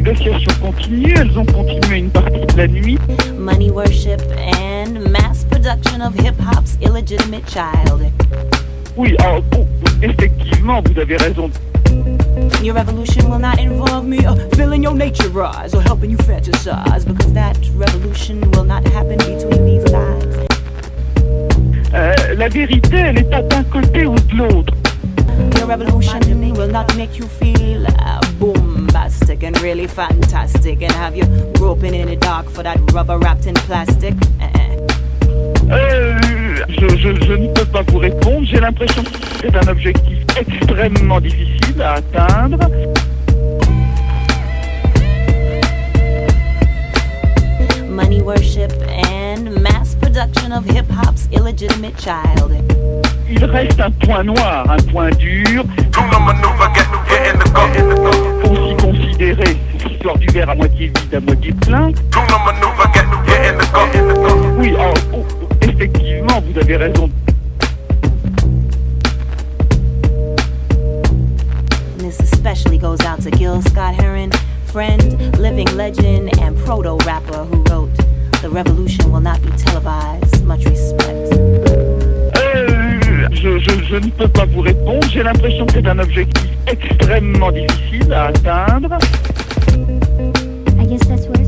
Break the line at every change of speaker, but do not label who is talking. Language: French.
négociations continuent, elles ont continué une partie de la nuit.
Money worship and mass production of hip-hop's illegitimate child.
Oui, effectivement, vous avez raison.
Your revolution will not involve me filling your nature rise or helping you fantasize, because that revolution will not happen between these thighs.
La vérité, elle est d'un côté ou de l'autre.
Your revolution will not make you feel bombastic and really fantastic and have you groping in the dark for that rubber wrapped in plastic.
Je ne peux pas vous répondre. J'ai l'impression que c'est un objectif extrêmement difficile à atteindre.
Money worship and mass production of hip-hop's illegitimate child.
Il reste un point noir, un point dur. Faut aussi considérer cette histoire du verre à moitié vide, à moitié plein. Oui, effectivement, vous avez raison.
And this especially goes out to Gil Scott-Heron, friend, living legend, and proto-rapper who wrote, "The revolution will not be televised. Much respect."
Je ne peux pas vous répondre. J'ai l'impression que c'est un objectif extrêmement difficile à atteindre.
I guess that's where